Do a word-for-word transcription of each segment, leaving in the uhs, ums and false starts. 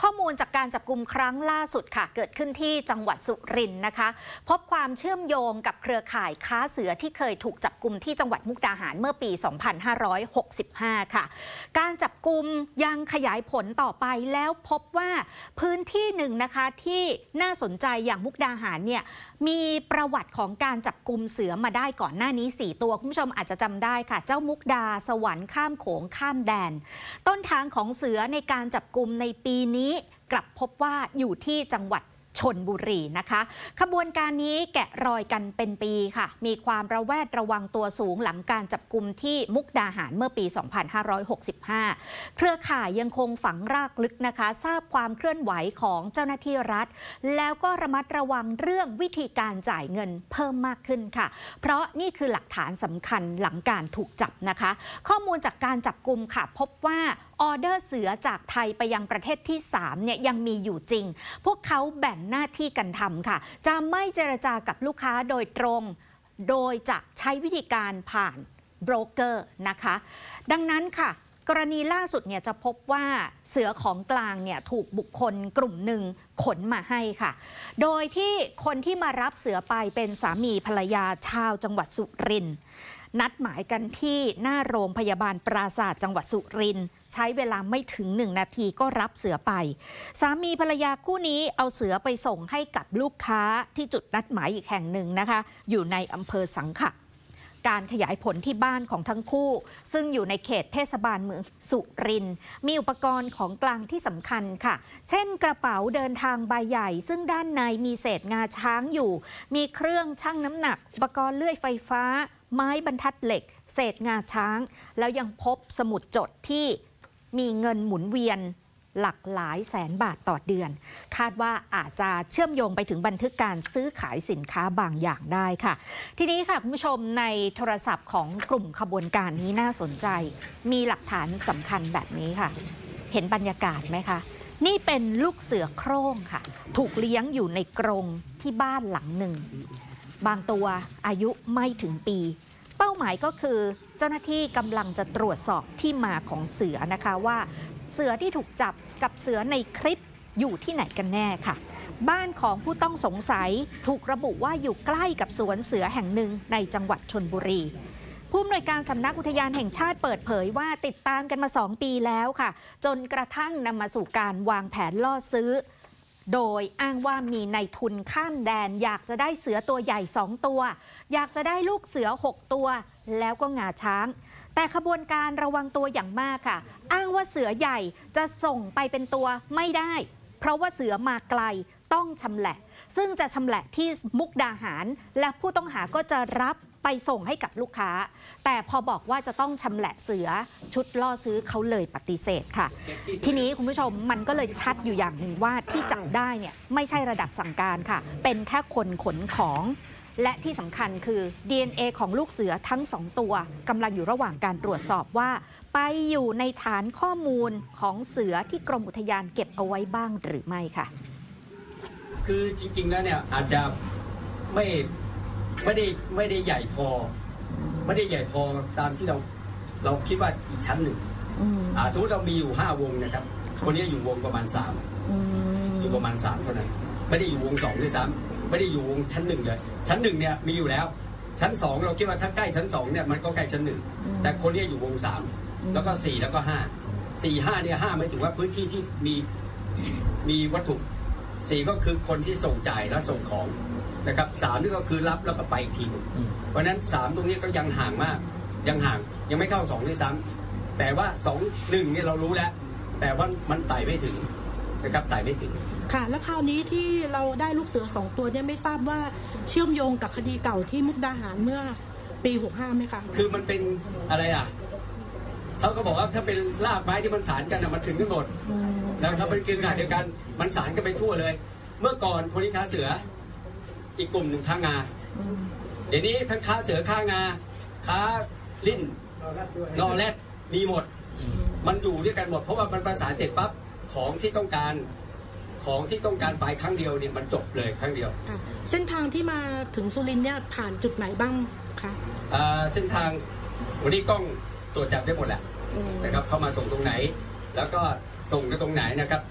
ข้อมูลจากการจับกุมครั้งล่าสุดค่ะเกิดขึ้นที่จังหวัดสุรินทร์นะคะพบความเชื่อมโยงกับเครือข่ายค้าเสือที่เคยถูกจับกุมที่จังหวัดมุกดาหารเมื่อปี สองพันห้าร้อยหกสิบห้า ค่ะการจับกุมยังขยายผลต่อไปแล้วพบว่าพื้นที่หนึ่งนะคะที่น่าสนใจอย่างมุกดาหารเนี่ยมีประวัติของการจับกุมเสือมาได้ก่อนหน้านี้สี่ตัวคุณผู้ชมอาจจะจำได้ค่ะเจ้ามุกดาสวรรค์ข้ามโขงข้ามแดนต้นทางของเสือในการจับกุมในปีนี้กลับพบว่าอยู่ที่จังหวัดชลบุรีนะคะขบวนการนี้แกะรอยกันเป็นปีค่ะมีความระแวดระวังตัวสูงหลังการจับกุมที่มุกดาหารเมื่อปี สองพันห้าร้อยหกสิบห้า เครือข่ายยังคงฝังรากลึกนะคะทราบความเคลื่อนไหวของเจ้าหน้าที่รัฐแล้วก็ระมัดระวังเรื่องวิธีการจ่ายเงินเพิ่มมากขึ้นค่ะเพราะนี่คือหลักฐานสำคัญหลังการถูกจับนะคะข้อมูลจากการจับกุมค่ะพบว่าออเดอร์เสือจากไทยไปยังประเทศที่สามเนี่ยยังมีอยู่จริงพวกเขาแบ่งหน้าที่กันทำค่ะจะไม่เจรจากับลูกค้าโดยตรงโดยจะใช้วิธีการผ่านโบรกเกอร์นะคะดังนั้นค่ะกรณีล่าสุดเนี่ยจะพบว่าเสือของกลางเนี่ยถูกบุคคลกลุ่มหนึ่งขนมาให้ค่ะโดยที่คนที่มารับเสือไปเป็นสามีภรรยาชาวจังหวัดสุรินทร์นัดหมายกันที่หน้าโรงพยาบาลปราสาทจังหวัดสุรินทร์ใช้เวลาไม่ถึงหนึ่งนาทีก็รับเสือไปสามีภรรยาคู่นี้เอาเสือไปส่งให้กับลูกค้าที่จุดนัดหมายอีกแห่งหนึ่งนะคะอยู่ในอำเภอสังขะการขยายผลที่บ้านของทั้งคู่ซึ่งอยู่ในเขตเทศบาลเมืองสุรินทร์มีอุปกรณ์ของกลางที่สำคัญค่ะเช่นกระเป๋าเดินทางใบใหญ่ซึ่งด้านในมีเศษงาช้างอยู่มีเครื่องชั่งน้ำหนักอุปกรณ์เลื่อยไฟฟ้าไม้บรรทัดเหล็กเศษงาช้างแล้วยังพบสมุดจดที่มีเงินหมุนเวียนหลักหลายแสนบาทต่อเดือนคาดว่าอาจจะเชื่อมโยงไปถึงบันทึกการซื้อขายสินค้าบางอย่างได้ค่ะทีนี้ค่ะคุณผู้ชมในโทรศัพท์ของกลุ่มขบวนการนี้น่าสนใจมีหลักฐานสำคัญแบบนี้ค่ะเห็นบรรยากาศไหมคะนี่เป็นลูกเสือโคร่งค่ะถูกเลี้ยงอยู่ในกรงที่บ้านหลังหนึ่งบางตัวอายุไม่ถึงปีเป้าหมายก็คือเจ้าหน้าที่กำลังจะตรวจสอบที่มาของเสือนะคะว่าเสือที่ถูกจับกับเสือในคลิปอยู่ที่ไหนกันแน่ค่ะบ้านของผู้ต้องสงสัยถูกระบุว่าอยู่ใกล้กับสวนเสือแห่งหนึ่งในจังหวัดชลบุรีผู้อำนวยการสำนักอุทยานแห่งชาติเปิดเผยว่าติดตามกันมาสองปีแล้วค่ะจนกระทั่งนำมาสู่การวางแผนล่อซื้อโดยอ้างว่ามีนายทุนข้ามแดนอยากจะได้เสือตัวใหญ่สองตัวอยากจะได้ลูกเสือหกตัวแล้วก็งาช้างแต่ขบวนการระวังตัวอย่างมากค่ะอ้างว่าเสือใหญ่จะส่งไปเป็นตัวไม่ได้เพราะว่าเสือมาไกลต้องชำแหละซึ่งจะชำแหละที่มุกดาหารและผู้ต้องหาก็จะรับไปส่งให้กับลูกค้าแต่พอบอกว่าจะต้องชำแหละเสือชุดล่อซื้อเขาเลยปฏิเสธค่ะทีนี้คุณผู้ชมมันก็เลยชัดอยู่อย่างหนึ่งว่าที่จับได้เนี่ยไม่ใช่ระดับสั่งการค่ะเป็นแค่คนขนของและที่สำคัญคือ ดี เอ็น เอ ของลูกเสือทั้งสองตัวกำลังอยู่ระหว่างการตรวจสอบว่าไปอยู่ในฐานข้อมูลของเสือที่กรมอุทยานเก็บเอาไว้บ้างหรือไม่ค่ะคือจริงๆแล้วเนี่ยอาจจะไม่ไม่ได้ไม่ได้ใหญ่พอไม่ได้ใหญ่พอตามที่เราเราคิดว่าอีกชั้นหนึ่งอ่าสมมติเรามีอยู่ห้าวงนะครับคนนี้อยู่วงประมาณสามอยู่ประมาณสามเท่านั้นไม่ได้อยู่วงสองด้วยซ้ำไม่ได้อยู่วงชั้นหนึ่งเลยชั้นหนึ่งเนี่ยมีอยู่แล้วชั้นสองเราคิดว่าถ้าใกล้ชั้นสองเนี่ยมันก็ใกล้ชั้นหนึ่งแต่คนนี้อยู่วงสามแล้วก็สี่แล้วก็ห้าสี่ห้าเนี่ยห้าหมายถึงว่าพื้นที่ที่มีมีวัตถุสี่ก็คือคนที่ส่งจ่ายและส่งของนะครับสามนี่ก็คือรับแล้วก็ไปอีกทีนึงเพราะฉะนั้นสามตรงนี้ก็ยังห่างมากยังห่างยังไม่เข้าสองด้วยซ้ำแต่ว่าสองหนึ่งเนี่ยเรารู้แล้วแต่ว่ามันไต่ไม่ถึงนะครับไต่ไม่ถึงค่ะแล้วคราวนี้ที่เราได้ลูกเสือสองตัวเนี่ยไม่ทราบว่าเชื่อมโยงกับคดีเก่าที่มุกดาหารเมื่อปีหกห้าไหมคะคือมันเป็นอะไรอ่ะเขาก็บอกว่าถ้าเป็นรากไม้ที่มันสานกันมันถึงกันหมดนะครับเป็นเครือข่ายเดียวกันมันสานกันไปทั่วเลยเมื่อก่อนคนที่ค้าเสืออีกกลุ่มหนึ่งค้างาเดี๋ยวนี้ทั้งค้าเสือค้างาค้าลิ้นนอแรดมีหมดมันอยู่ด้วยกันหมดเพราะว่ามันประสานเสร็จปั๊บของที่ต้องการของที่ต้องการไปครั้งเดียวเนี่ยมันจบเลยครั้งเดียวเส้นทางที่มาถึงสุรินทร์เนี่ยผ่านจุดไหนบ้างคะเส้นทางวันนี้กล้องตรวจจับได้หมดแหละนะครับเข้ามาส่งตรงไหนแล้วก็ส่งกันตรงไหนนะครับข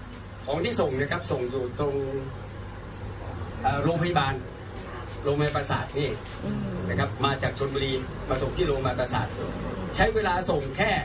ของที่ส่งนะครับส่งอยู่ตรงโรงพยาบาลโรงพยาบาลปราสาทนี่นะครับมาจากชลบุรีมาส่งที่โรงพยาบาลปราสาทใช้เวลาส่งแค่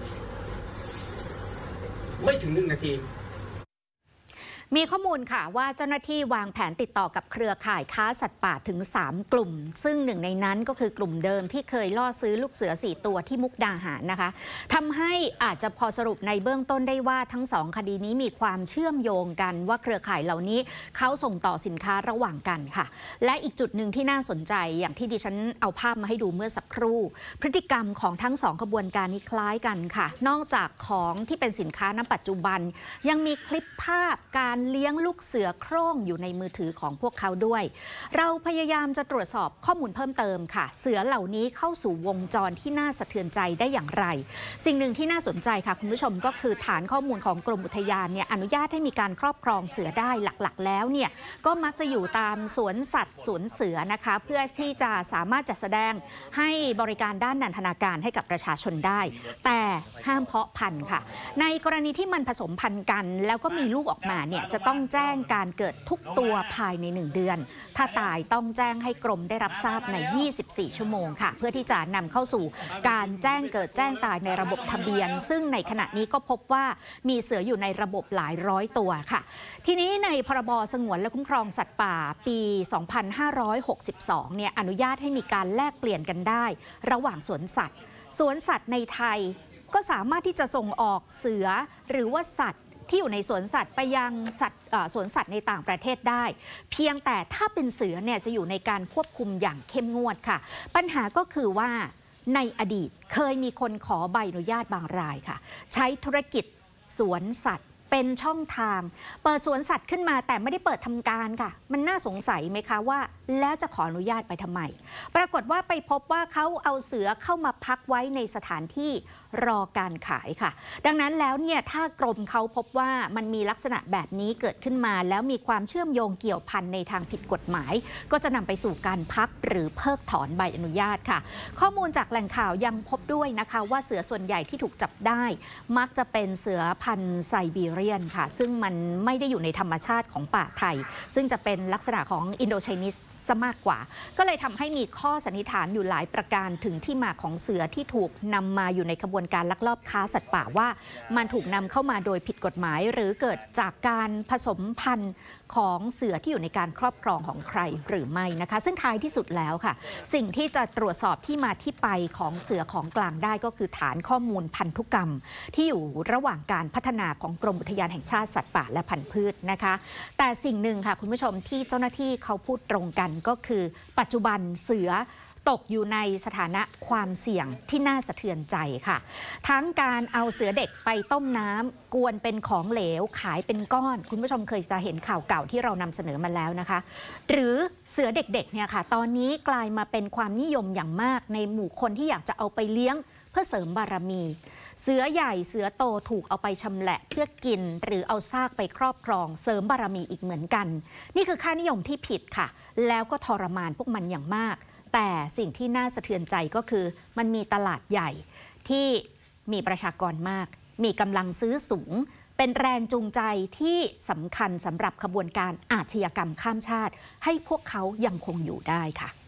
ไม่ถึงหนึ่งนาทีมีข้อมูลค่ะว่าเจ้าหน้าที่วางแผนติดต่อกับเครือข่ายค้าสัตว์ป่าถึงสามกลุ่มซึ่งหนึ่งในนั้นก็คือกลุ่มเดิมที่เคยล่อซื้อลูกเสือสี่ตัวที่มุกดาหารนะคะทำให้อาจจะพอสรุปในเบื้องต้นได้ว่าทั้งสองคดีนี้มีความเชื่อมโยงกันว่าเครือข่ายเหล่านี้เขาส่งต่อสินค้าระหว่างกันค่ะและอีกจุดหนึ่งที่น่าสนใจอย่างที่ดิฉันเอาภาพมาให้ดูเมื่อสักครู่พฤติกรรมของทั้งสองขบวนการนี้คล้ายกันค่ะนอกจากของที่เป็นสินค้าณปัจจุบันยังมีคลิปภาพการเลี้ยงลูกเสือโคร่งอยู่ในมือถือของพวกเขาด้วยเราพยายามจะตรวจสอบข้อมูลเพิ่มเติมค่ะเสือเหล่านี้เข้าสู่วงจรที่น่าสะเทือนใจได้อย่างไรสิ่งหนึ่งที่น่าสนใจค่ะคุณผู้ชมก็คือฐานข้อมูลของกรมอุทยานเนี่ยอนุญาตให้มีการครอบครองเสือได้หลักๆแล้วเนี่ยก็มักจะอยู่ตามสวนสัตว์สวนเสือนะคะเพื่อที่จะสามารถจัดแสดงให้บริการด้านนันทนาการให้กับประชาชนได้แต่ห้ามเพาะพันธุ์ค่ะในกรณีที่มันผสมพันธุ์กันแล้วก็มีลูกออกมาเนี่ยจะต้องแจ้งการเกิดทุกตัวภายในหนึ่งเดือนถ้าตายต้องแจ้งให้กรมได้รับทราบในยี่สิบสี่ชั่วโมงค่ะเพื่อที่จะนำเข้าสู่การแจ้งเกิดแจ้งตายในระบบทะเบียนซึ่งในขณะนี้ก็พบว่ามีเสืออยู่ในระบบหลายร้อยตัวค่ะทีนี้ในพรบสงวนและคุ้มครองสัตว์ป่าปีสองพันห้าร้อยหกสิบสองเนี่ยอนุญาตให้มีการแลกเปลี่ยนกันได้ระหว่างสวนสัตว์สวนสัตว์ในไทยก็สามารถที่จะส่งออกเสือหรือว่าสัตว์ที่อยู่ในสวนสัตว์ไปยังสัตว์สวนสัตว์ในต่างประเทศได้เพียงแต่ถ้าเป็นเสือเนี่ยจะอยู่ในการควบคุมอย่างเข้มงวดค่ะปัญหาก็คือว่าในอดีตเคยมีคนขอใบอนุญาตบางรายค่ะใช้ธุรกิจสวนสัตว์เป็นช่องทางเปิดสวนสัตว์ขึ้นมาแต่ไม่ได้เปิดทำการค่ะมันน่าสงสัยไหมคะว่าแล้วจะขออนุญาตไปทำไมปรากฏว่าไปพบว่าเขาเอาเสือเข้ามาพักไว้ในสถานที่รอการขายค่ะดังนั้นแล้วเนี่ยถ้ากรมเขาพบว่ามันมีลักษณะแบบนี้เกิดขึ้นมาแล้วมีความเชื่อมโยงเกี่ยวพันในทางผิดกฎหมายก็จะนำไปสู่การพักหรือเพิกถอนใบอนุญาตค่ะข้อมูลจากแหล่งข่าวยังพบด้วยนะคะว่าเสือส่วนใหญ่ที่ถูกจับได้มักจะเป็นเสือพันธุ์ไซบีเรียนค่ะซึ่งมันไม่ได้อยู่ในธรรมชาติของป่าไทยซึ่งจะเป็นลักษณะของอินโดไชนีสซะมากกว่าก็เลยทำให้มีข้อสันนิษฐานอยู่หลายประการถึงที่มาของเสือที่ถูกนำมาอยู่ในขบวนการลักลอบค้าสัตว์ป่าว่ามันถูกนำเข้ามาโดยผิดกฎหมายหรือเกิดจากการผสมพันธุ์ของเสือที่อยู่ในการครอบครองของใครหรือไม่นะคะซึ่งท้ายที่สุดแล้วค่ะสิ่งที่จะตรวจสอบที่มาที่ไปของเสือของกลางได้ก็คือฐานข้อมูลพันธุกรรมที่อยู่ระหว่างการพัฒนาของกรมอุทยานแห่งชาติสัตว์ป่าและพันธุ์พืชนะคะแต่สิ่งหนึ่งค่ะคุณผู้ชมที่เจ้าหน้าที่เขาพูดตรงกันก็คือปัจจุบันเสือตกอยู่ในสถานะความเสี่ยงที่น่าสะเทือนใจค่ะทั้งการเอาเสือเด็กไปต้มน้ำกวนเป็นของเหลวขายเป็นก้อนคุณผู้ชมเคยจะเห็นข่าวเก่าที่เรานำเสนอมาแล้วนะคะหรือเสือเด็กๆเนี่ยค่ะตอนนี้กลายมาเป็นความนิยมอย่างมากในหมู่คนที่อยากจะเอาไปเลี้ยงเพื่อเสริมบารมีเสือใหญ่เสือโตถูกเอาไปชำแหละเพื่อกินหรือเอาซากไปครอบครองเสริมบารมีอีกเหมือนกันนี่คือค่านิยมที่ผิดค่ะแล้วก็ทรมานพวกมันอย่างมากแต่สิ่งที่น่าสะเทือนใจก็คือมันมีตลาดใหญ่ที่มีประชากรมากมีกำลังซื้อสูงเป็นแรงจูงใจที่สำคัญสำหรับขบวนการอาชญากรรมข้ามชาติให้พวกเขายังคงอยู่ได้ค่ะ